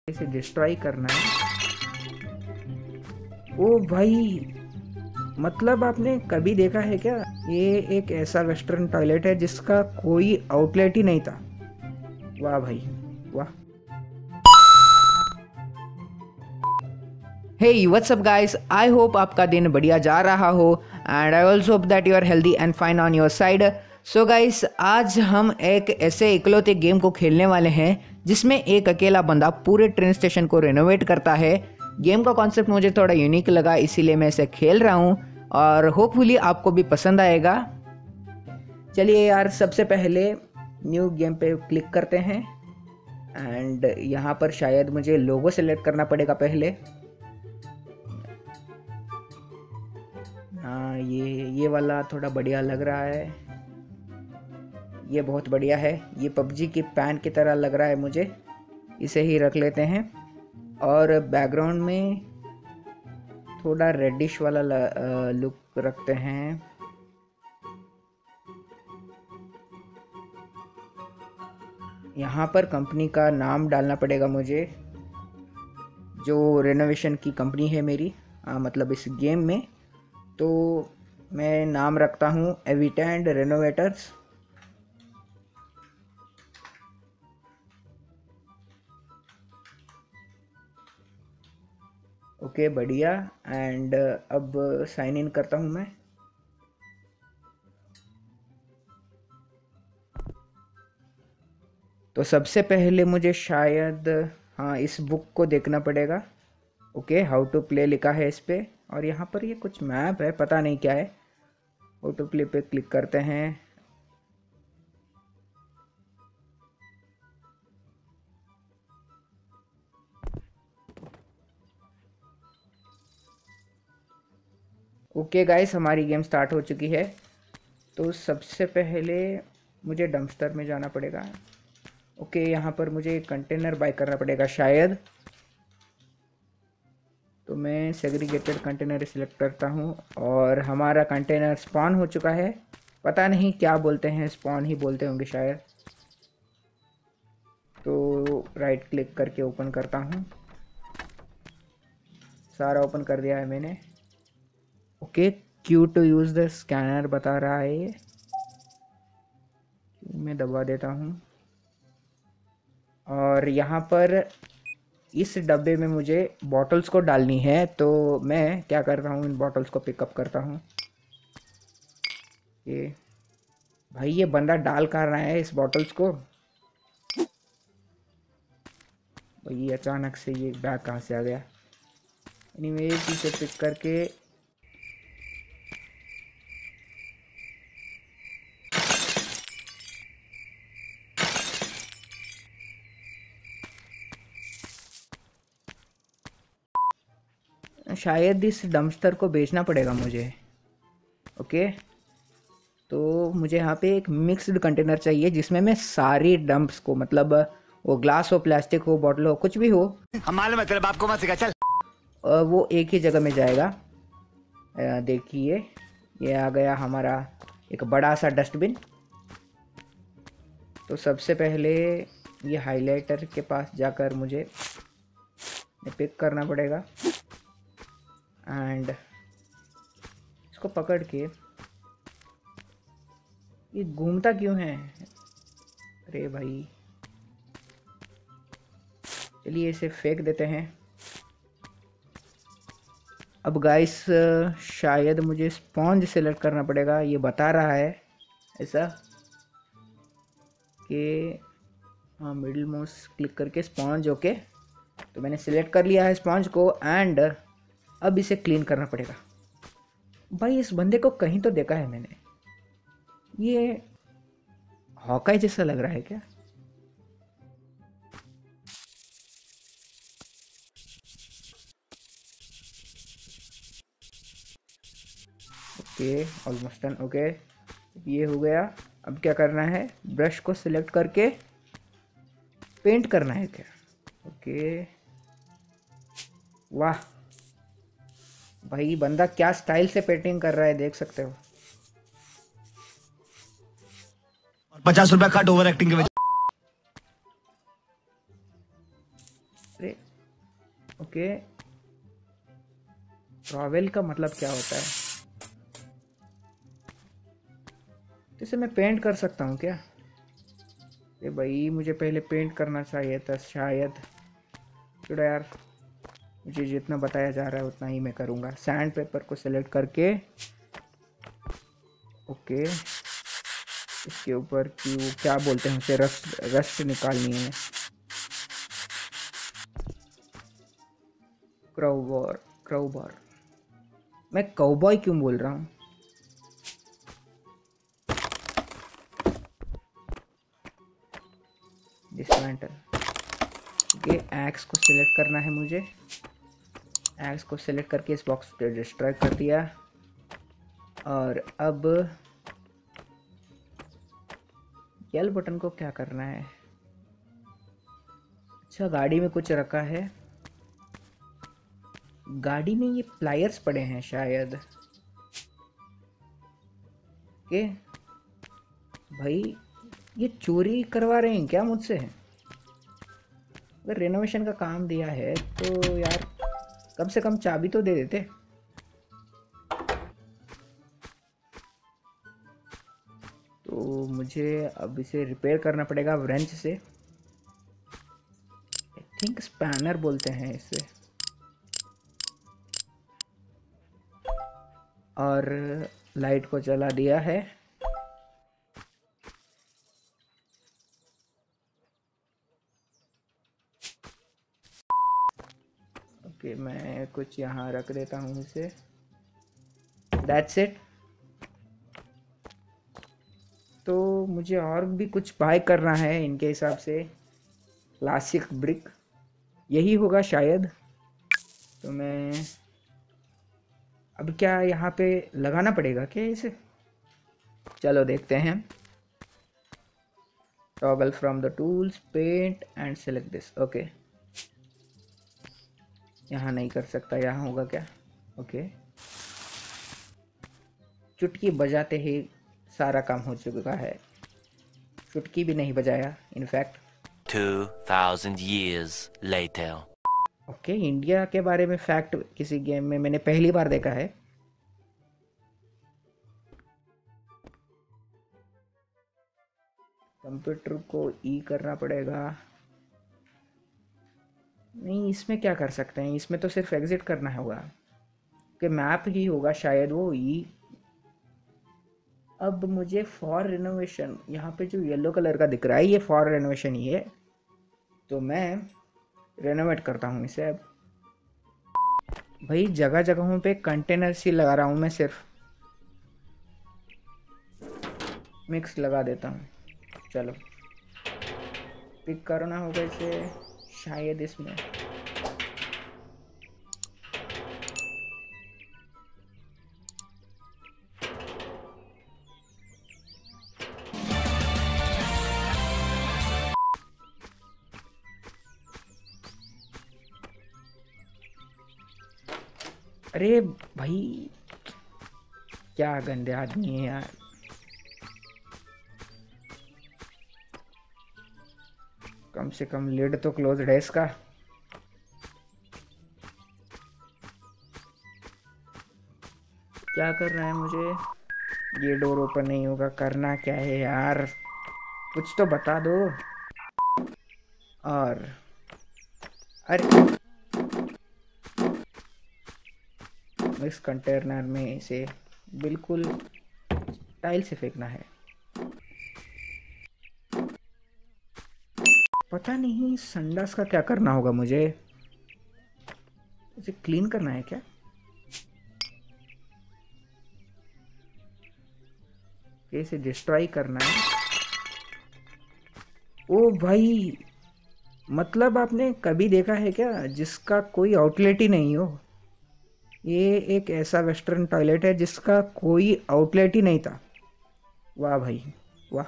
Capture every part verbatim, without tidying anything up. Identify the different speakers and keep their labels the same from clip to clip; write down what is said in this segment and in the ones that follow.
Speaker 1: इसे डिस्ट्रॉय करना है। ओ भाई, मतलब आपने कभी देखा है क्या, ये एक ऐसा वेस्टर्न टॉयलेट है जिसका कोई आउटलेट ही नहीं था। वाह भाई वाह।
Speaker 2: Hey, what's up guys? I hope आपका दिन बढ़िया जा रहा हो and I also hope that you are healthy and fine on your side. So guys, आज हम एक ऐसे इकलौते गेम को खेलने वाले हैं जिसमें एक अकेला बंदा पूरे ट्रेन स्टेशन को रेनोवेट करता है। गेम का कॉन्सेप्ट मुझे थोड़ा यूनिक लगा, इसीलिए मैं इसे खेल रहा हूँ और होपफुली आपको भी पसंद आएगा।
Speaker 1: चलिए यार, सबसे पहले न्यू गेम पे क्लिक करते हैं एंड यहाँ पर शायद मुझे लोगो सेलेक्ट करना पड़ेगा पहले। हाँ, ये ये वाला थोड़ा बढ़िया लग रहा है, ये बहुत बढ़िया है। ये पबजी की पैन की तरह लग रहा है मुझे, इसे ही रख लेते हैं। और बैकग्राउंड में थोड़ा रेडिश वाला लुक रखते हैं। यहाँ पर कंपनी का नाम डालना पड़ेगा मुझे, जो रेनोवेशन की कंपनी है मेरी, आ, मतलब इस गेम में। तो मैं नाम रखता हूँ एविटेंड रेनोवेटर्स। ओके बढ़िया। एंड अब साइन इन करता हूँ मैं। तो सबसे पहले मुझे शायद हाँ इस बुक को देखना पड़ेगा। ओके, हाउ टू प्ले लिखा है इस पे, और यहाँ पर ये कुछ मैप है, पता नहीं क्या है। हाउ टू प्ले पे क्लिक करते हैं। ओके गाइस, हमारी गेम स्टार्ट हो चुकी है। तो सबसे पहले मुझे डंपस्टर में जाना पड़ेगा। ओके, यहाँ पर मुझे कंटेनर बाय करना पड़ेगा शायद। तो मैं सेग्रीगेटेड कंटेनर सिलेक्ट करता हूँ और हमारा कंटेनर स्पॉन हो चुका है। पता नहीं क्या बोलते हैं, स्पॉन ही बोलते होंगे शायद। तो राइट क्लिक करके ओपन करता हूँ। सारा ओपन कर दिया है मैंने। Okay, Q to use the scanner बता रहा है ये, मैं दबा देता हूँ। और यहाँ पर इस डब्बे में मुझे बॉटल्स को डालनी है, तो मैं क्या कर रहा हूँ, इन बॉटल्स को पिकअप करता हूँ। ये भाई, ये बंदा डाल कर रहा है इस बॉटल्स को। भाई अचानक से ये बैग कहाँ से आ गया। एनीवे, इसे पिक करके शायद इस डंपस्टर को बेचना पड़ेगा मुझे। ओके, तो मुझे यहाँ पे एक मिक्स्ड कंटेनर चाहिए जिसमें मैं सारी डंप्स को, मतलब वो ग्लास हो, प्लास्टिक हो, बॉटल हो, कुछ भी हो,
Speaker 3: मालूम है तेरे बाप को मत सिखा, चल।
Speaker 1: वो एक ही जगह में जाएगा। देखिए, ये आ गया हमारा एक बड़ा सा डस्टबिन। तो सबसे पहले ये हाइलाइटर के पास जाकर मुझे पिक करना पड़ेगा एंड इसको पकड़ के, ये घूमता क्यों है, अरे भाई। चलिए इसे फेंक देते हैं। अब गाइस, शायद मुझे स्पॉन्ज सेलेक्ट करना पड़ेगा, ये बता रहा है ऐसा कि हाँ, मिडिल माउस क्लिक करके स्पॉन्ज। ओके, तो मैंने सिलेक्ट कर लिया है स्पॉन्ज को एंड अब इसे क्लीन करना पड़ेगा। भाई, इस बंदे को कहीं तो देखा है मैंने, ये हॉकाई जैसा लग रहा है क्या। Okay, almost done. ओके, ये हो गया। अब क्या करना है, ब्रश को सिलेक्ट करके पेंट करना है क्या। ओके, वाह भाई, बंदा क्या स्टाइल से पेंटिंग कर रहा है, देख सकते हो।
Speaker 3: पचास रुपया कट ओवर एक्टिंग के वजह।
Speaker 1: अरे ओके, ट्रैवल का मतलब क्या होता है? जैसे मैं पेंट कर सकता हूँ क्या? ये भाई मुझे पहले पेंट करना चाहिए था शायद। छोड़ो यार, मुझे जितना बताया जा रहा है उतना ही मैं करूँगा। सैंड पेपर को सिलेक्ट करके ओके, इसके ऊपर की वो क्या बोलते हैं उसे, रस्ट रस्ट निकालनी है। क्राउबार, क्राउबार, मैं काउबॉय क्यों बोल रहा हूँ? डिसमेंटल। ये एक्स को सिलेक्ट करना है मुझे। एक्स को सिलेक्ट करके इस बॉक्स को डिस्ट्रॉय कर दिया। और अब यल बटन को क्या करना है? अच्छा, गाड़ी में कुछ रखा है। गाड़ी में ये प्लायर्स पड़े हैं शायद। के भाई ये चोरी करवा रहे हैं क्या मुझसे? अगर रेनोवेशन का काम दिया है तो यार कम से कम चाबी तो दे देते। तो मुझे अब इसे रिपेयर करना पड़ेगा व्रेंच से। आई थिंक स्पैनर बोलते हैं इसे। और लाइट को जला दिया है। ओके, मैं कुछ यहाँ रख देता हूँ इसे। That's it. तो मुझे और भी कुछ बाय करना है इनके हिसाब से। क्लासिक ब्रिक यही होगा शायद। तो मैं अब क्या यहाँ पे लगाना पड़ेगा क्या इसे? चलो देखते हैं। Toggle from the tools, paint and select this. Okay, यहाँ नहीं कर सकता, यहाँ होगा क्या? ओके, चुटकी बजाते ही सारा काम हो चुका है। चुटकी भी नहीं बजाया in fact.
Speaker 3: two thousand years later.
Speaker 1: Okay, India के बारे में फैक्ट किसी गेम में मैंने पहली बार देखा है। कंप्यूटर को ई करना पड़ेगा। नहीं, इसमें क्या कर सकते हैं? इसमें तो सिर्फ एग्जिट करना होगा कि मैप ही होगा शायद वो ई। अब मुझे फॉर रेनोवेशन, यहाँ पे जो येलो कलर का दिख रहा है ये फॉर रेनोवेशन ही है। तो मैं रेनोवेट करता हूँ इसे। अब भाई जगह जगहों पे कंटेनर सी लगा रहा हूँ मैं, सिर्फ मिक्स लगा देता हूँ। चलो पिक करना होगा इसे शायद इसमें। अरे भाई क्या गंदे आदमी है यार। कम से कम लिड तो क्लोज है इसका। क्या करना है मुझे? ये डोर ओपन नहीं होगा, करना क्या है यार? कुछ तो बता दो। और अरे इस कंटेनर में इसे बिल्कुल टाइल से फेंकना है। पता नहीं संडास का क्या करना होगा मुझे। इसे क्लीन करना है क्या? इसे डिस्ट्रॉय करना है। ओ भाई, मतलब आपने कभी देखा है क्या जिसका कोई आउटलेट ही नहीं हो? ये एक ऐसा वेस्टर्न टॉयलेट है जिसका कोई आउटलेट ही नहीं था। वाह भाई वाह।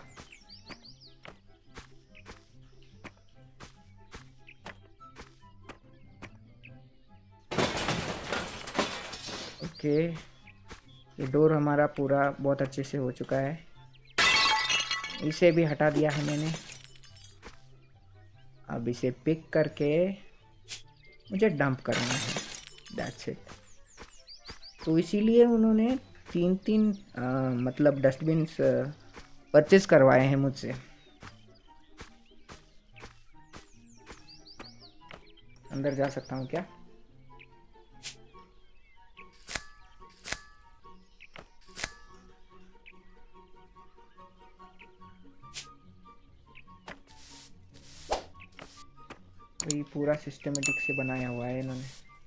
Speaker 1: ओके, ये डोर हमारा पूरा बहुत अच्छे से हो चुका है। इसे भी हटा दिया है मैंने। अब इसे पिक करके मुझे डंप करना है, दैट्स इट। तो इसीलिए उन्होंने तीन तीन आ, मतलब डस्टबिन्स परचेज करवाए हैं मुझसे। अंदर जा सकता हूँ क्या? ये पूरा सिस्टमेटिक से बनाया हुआ है इन्होंने।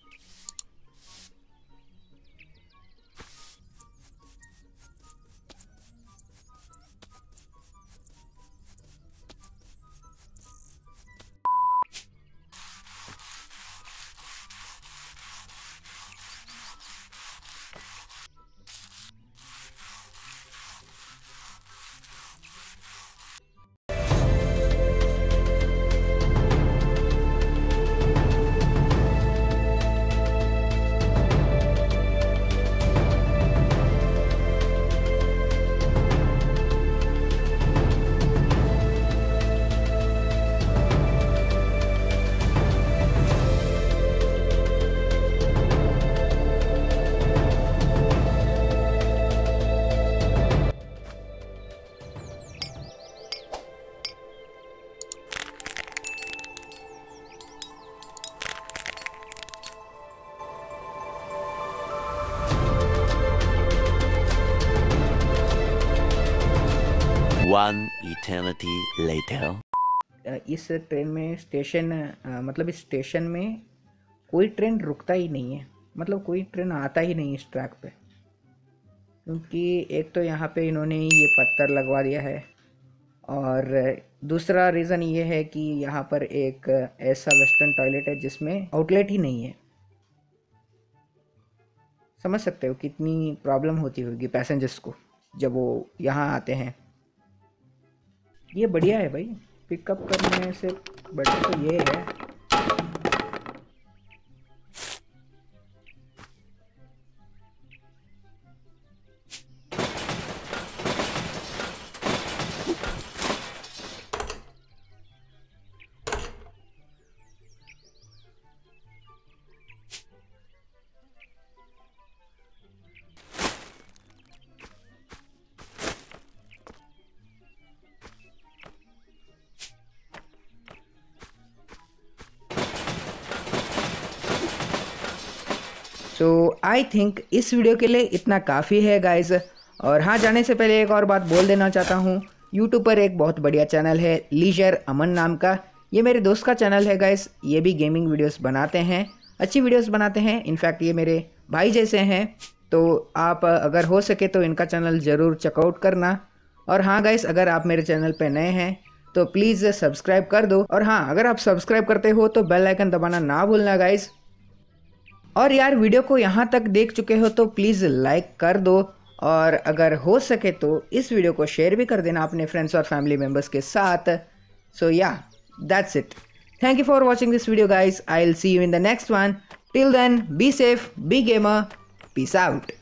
Speaker 3: One eternity later.
Speaker 1: इस ट्रेन में स्टेशन मतलब इस स्टेशन में कोई ट्रेन रुकता ही नहीं है, मतलब कोई ट्रेन आता ही नहीं इस ट्रैक पे, क्योंकि एक तो यहाँ पे इन्होंने ये पत्थर लगवा दिया है, और दूसरा रीज़न ये है कि यहाँ पर एक ऐसा वेस्टर्न टॉयलेट है जिसमें आउटलेट ही नहीं है। समझ सकते हो कितनी प्रॉब्लम होती होगी पैसेंजर्स को जब वो यहाँ आते हैं। ये बढ़िया है भाई, पिकअप करने से बढ़िया तो ये है।
Speaker 2: सो आई थिंक इस वीडियो के लिए इतना काफ़ी है गाइज। और हाँ, जाने से पहले एक और बात बोल देना चाहता हूँ, यूट्यूब पर एक बहुत बढ़िया चैनल है लीजर अमन नाम का। ये मेरे दोस्त का चैनल है गाइज। ये भी गेमिंग वीडियोस बनाते हैं, अच्छी वीडियोस बनाते हैं। इनफैक्ट ये मेरे भाई जैसे हैं, तो आप अगर हो सके तो इनका चैनल ज़रूर चेकआउट करना। और हाँ गाइज, अगर आप मेरे चैनल पर नए हैं तो प्लीज़ सब्सक्राइब कर दो। और हाँ, अगर आप सब्सक्राइब करते हो तो बेल आइकन दबाना ना भूलना गाइज। और यार, वीडियो को यहाँ तक देख चुके हो तो प्लीज़ लाइक कर दो, और अगर हो सके तो इस वीडियो को शेयर भी कर देना अपने फ्रेंड्स और फैमिली मेम्बर्स के साथ। So yeah, that's it. Thank you for watching this video guys. I will see you in the next one. Till then, be safe, be gamer, peace out.